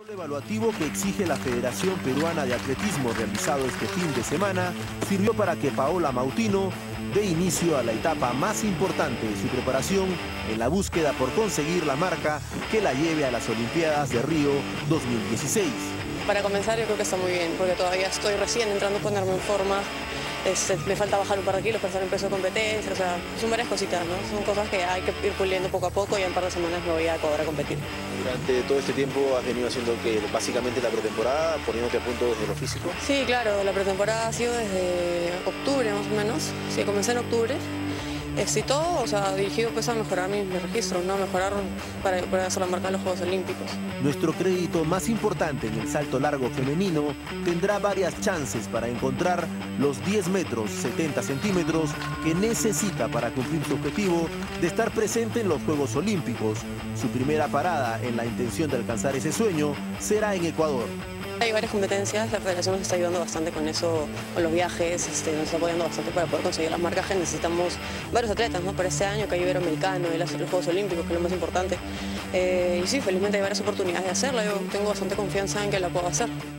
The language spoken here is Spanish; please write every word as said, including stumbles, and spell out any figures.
El evaluativo que exige la Federación Peruana de Atletismo realizado este fin de semana sirvió para que Paola Mautino dé inicio a la etapa más importante de su preparación en la búsqueda por conseguir la marca que la lleve a las Olimpiadas de Río dos mil dieciséis. Para comenzar yo creo que está muy bien, porque todavía estoy recién entrando a ponerme en forma. Este, me falta bajar un par de kilos para estar en peso de competencia, o sea, son varias cositas, ¿no? Son cosas que hay que ir puliendo poco a poco y en un par de semanas me voy a poder competir. Durante todo este tiempo has venido haciendo que básicamente la pretemporada, poniéndote a punto desde lo físico. Sí, claro, la pretemporada ha sido desde octubre más o menos, sí, comencé en octubre. Y todo, o sea, dirigido pues a mejorar mis, mis registros, ¿no? Mejorar para poder hacer la marca de los Juegos Olímpicos. Nuestro crédito más importante en el salto largo femenino tendrá varias chances para encontrar los diez metros setenta centímetros que necesita para cumplir su objetivo de estar presente en los Juegos Olímpicos. Su primera parada en la intención de alcanzar ese sueño será en Ecuador. Hay varias competencias, la federación nos está ayudando bastante con eso, con los viajes, este, nos está apoyando bastante para poder conseguir las marcas que necesitamos varios atletas, ¿no? Para este año que hay Iberoamericano y los Juegos Olímpicos, que es lo más importante. Eh, y sí, felizmente hay varias oportunidades de hacerla, yo tengo bastante confianza en que la puedo hacer.